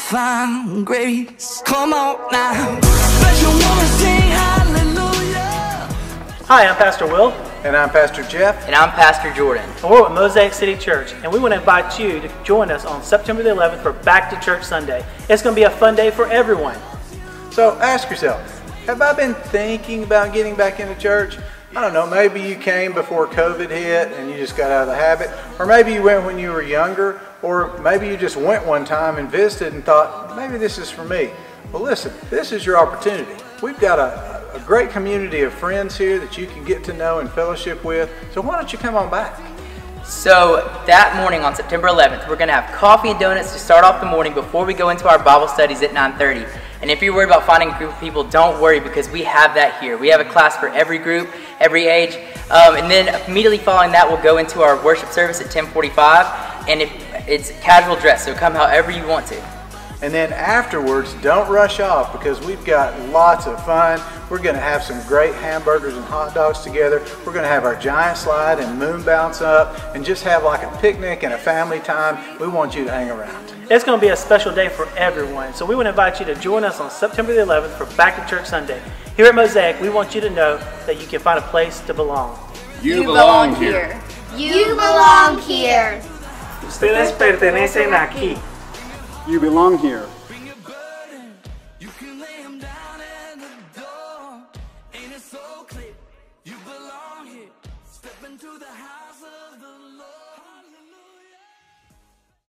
find grace. Come on now, but you wanna sing hallelujah. Hi, I'm Pastor Will. And I'm Pastor Jeff. And I'm Pastor Jordan. And we're with Mosaic City Church, and we want to invite you to join us on September the 11th for Back to Church Sunday. It's going to be a fun day for everyone. So ask yourself, have I been thinking about getting back into church? I don't know, maybe you came before COVID hit and you just got out of the habit, or maybe you went when you were younger, or maybe you just went one time and visited and thought, maybe this is for me. Well listen, this is your opportunity. We've got a great community of friends here that you can get to know and fellowship with, so why don't you come on back? So that morning on September 11th, we're going to have coffee and donuts to start off the morning before we go into our Bible studies at 9:30. And if you're worried about finding a group of people, don't worry, because we have that here. We have a class for every group, every age. And then immediately following that, we'll go into our worship service at 10:45. And it's casual dress, so come however you want to. And then afterwards, don't rush off, because we've got lots of fun. We're going to have some great hamburgers and hot dogs together. We're going to have our giant slide and moon bounce up and just have like a picnic and a family time. We want you to hang around. It's going to be a special day for everyone, so we want to invite you to join us on September the 11th for Back to Church Sunday. Here at Mosaic, we want you to know that you can find a place to belong. You belong here. You belong here. Ustedes pertenecen aquí. You belong here.